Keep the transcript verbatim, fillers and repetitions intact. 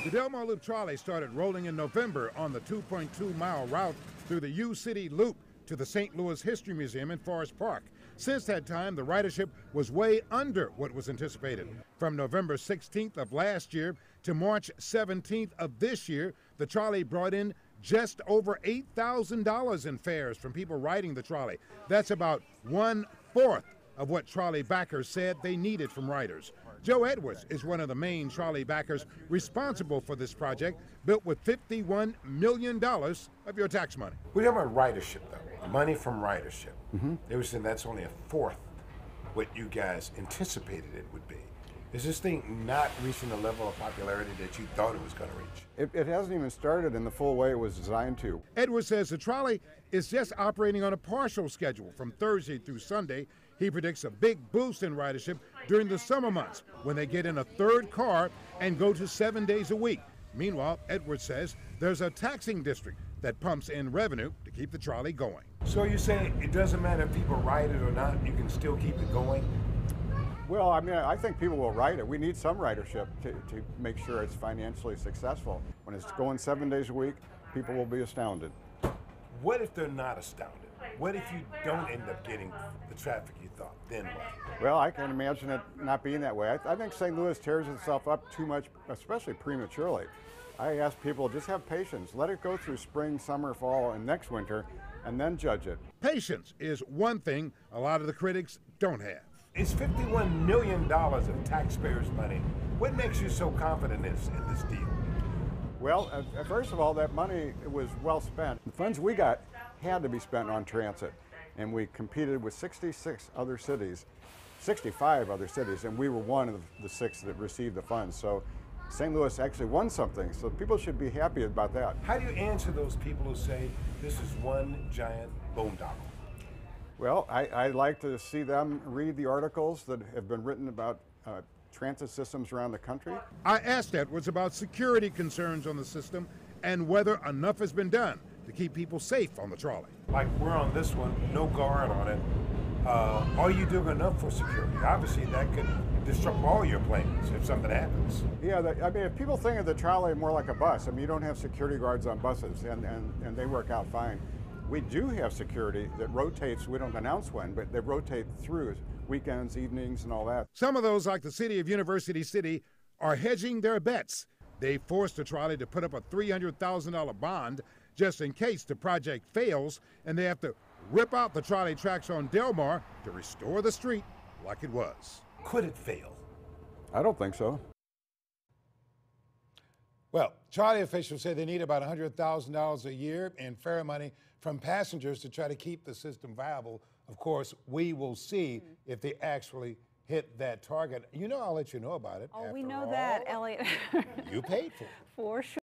The Delmar Loop Trolley started rolling in November on the two point two mile route through the U-City Loop to the Saint Louis History Museum in Forest Park. Since that time, the ridership was way under what was anticipated. From November sixteenth of last year to March seventeenth of this year, the trolley brought in just over eight thousand dollars in fares from people riding the trolley. That's about one-fourth of what trolley backers said they needed from riders. Joe Edwards is one of the main trolley backers responsible for this project, built with fifty-one million dollars of your tax money. We're talking about ridership, though, money from ridership. Mm-hmm. They were saying that's only a fourth what you guys anticipated it would be. Is this thing not reaching the level of popularity that you thought it was going to reach? It, it hasn't even started in the full way it was designed to. Edwards says the trolley is just operating on a partial schedule from Thursday through Sunday. He predicts a big boost in ridership during the summer months when they get in a third car and go to seven days a week. Meanwhile, Edwards says there's a taxing district that pumps in revenue to keep the trolley going. So you say it doesn't matter if people ride it or not, you can still keep it going? Well, I mean, I think people will ride it. We need some ridership to, to make sure it's financially successful. When it's going seven days a week, people will be astounded. What if they're not astounded? What if you don't end up getting the traffic you thought? Then what? Well, I can imagine it not being that way. I, I think Saint Louis tears itself up too much, especially prematurely. I ask people, just have patience. Let it go through spring, summer, fall, and next winter, and then judge it. Patience is one thing a lot of the critics don't have. It's fifty-one million dollars of taxpayers' money. What makes you so confident in this, in this deal? Well, uh, first of all, that money was well spent. The funds we got had to be spent on transit, and we competed with sixty-six other cities, sixty-five other cities, and we were one of the six that received the funds. So Saint Louis actually won something, so people should be happy about that. How do you answer those people who say this is one giant boondoggle? Well, I, I like to see them read the articles that have been written about uh, transit systems around the country. I asked Edwards about security concerns on the system and whether enough has been done to keep people safe on the trolley. Like we're on this one, no guard on it. Uh, are you doing enough for security? Obviously, that could disrupt all your plans if something happens. Yeah, the, I mean, if people think of the trolley more like a bus, I mean, you don't have security guards on buses, and, and, and they work out fine. We do have security that rotates, we don't announce when, but they rotate through weekends, evenings, and all that. Some of those, like the city of University City, are hedging their bets. They forced the trolley to put up a three hundred thousand dollar bond just in case the project fails, and they have to rip out the trolley tracks on Delmar to restore the street like it was. Could it fail? I don't think so. Well, trolley officials say they need about one hundred thousand dollars a year in fare money from passengers to try to keep the system viable. Of course, we will see mm-hmm. if they actually hit that target. You know, I'll let you know about it. Oh, we know all. that, Elliot. You paid for it. For sure.